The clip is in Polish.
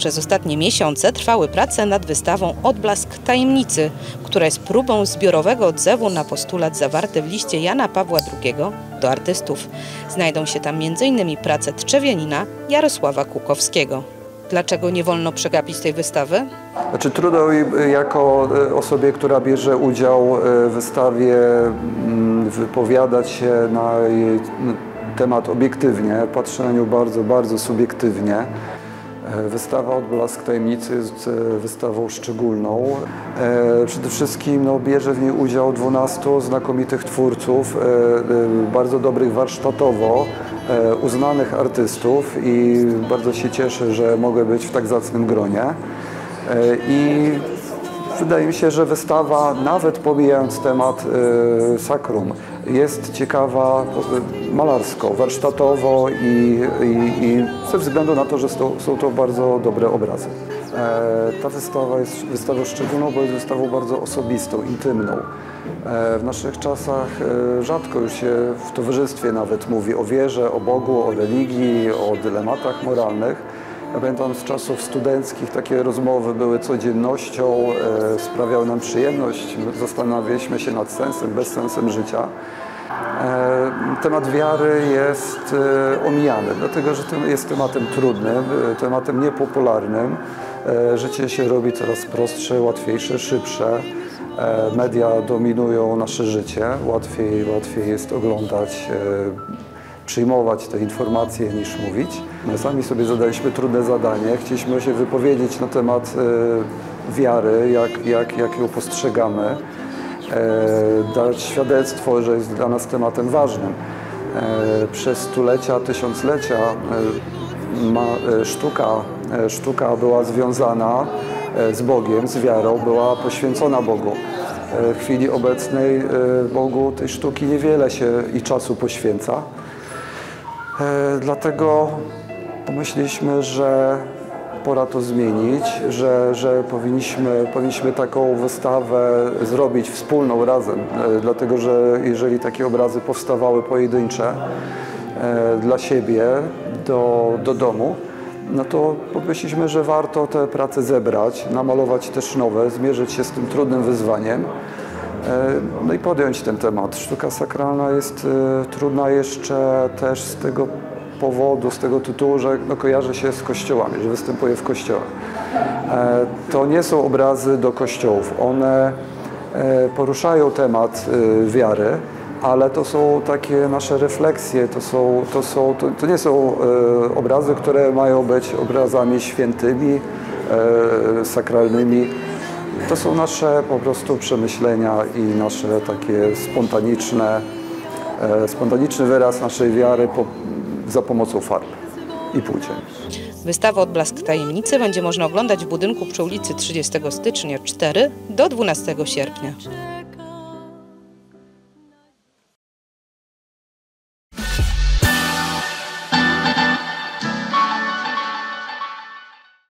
Przez ostatnie miesiące trwały prace nad wystawą Odblask Tajemnicy, która jest próbą zbiorowego odzewu na postulat zawarty w liście Jana Pawła II do artystów. Znajdą się tam m.in. prace trzewianina Jarosława Kukowskiego. Dlaczego nie wolno przegapić tej wystawy? Znaczy, trudno jako osobie, która bierze udział w wystawie, wypowiadać się na jej temat obiektywnie. Patrzę na nią bardzo, bardzo subiektywnie. Wystawa Odblask Tajemnicy jest wystawą szczególną. Przede wszystkim bierze w niej udział 12 znakomitych twórców, bardzo dobrych warsztatowo, uznanych artystów i bardzo się cieszę, że mogę być w tak zacnym gronie. I wydaje mi się, że wystawa, nawet pomijając temat sakrum, jest ciekawa malarsko, warsztatowo i ze względu na to, że są to bardzo dobre obrazy. Ta wystawa jest wystawą szczególną, bo jest wystawą bardzo osobistą, intymną. W naszych czasach rzadko już się w towarzystwie nawet mówi o wierze, o Bogu, o religii, o dylematach moralnych. Ja pamiętam z czasów studenckich takie rozmowy były codziennością, sprawiały nam przyjemność, zastanawialiśmy się nad sensem, bezsensem życia. Temat wiary jest omijany, dlatego że jest tematem trudnym, tematem niepopularnym. Życie się robi coraz prostsze, łatwiejsze, szybsze. Media dominują nasze życie, łatwiej jest oglądać, przyjmować te informacje niż mówić. My sami sobie zadaliśmy trudne zadanie, chcieliśmy się wypowiedzieć na temat wiary, jak ją postrzegamy, dać świadectwo, że jest dla nas tematem ważnym. Przez stulecia, tysiąclecia sztuka była związana z Bogiem, z wiarą, była poświęcona Bogu. W chwili obecnej Bogu tej sztuki niewiele się i czasu poświęca. Dlatego pomyśleliśmy, że pora to zmienić, że powinniśmy taką wystawę zrobić wspólną razem, dlatego że jeżeli takie obrazy powstawały pojedyncze dla siebie, do domu, no to pomyśleliśmy, że warto te prace zebrać, namalować też nowe, zmierzyć się z tym trudnym wyzwaniem, no i podjąć ten temat. Sztuka sakralna jest trudna jeszcze też z tego powodu, z tego tytułu, że kojarzy się z kościołami, że występuje w kościołach. To nie są obrazy do kościołów. One poruszają temat wiary, ale to są takie nasze refleksje, to nie są obrazy, które mają być obrazami świętymi, sakralnymi. To są nasze po prostu przemyślenia i nasze takie spontaniczny wyraz naszej wiary za pomocą farb i płócien. Wystawę Odblask Tajemnicy będzie można oglądać w budynku przy ulicy 30 stycznia 4 do 12 sierpnia.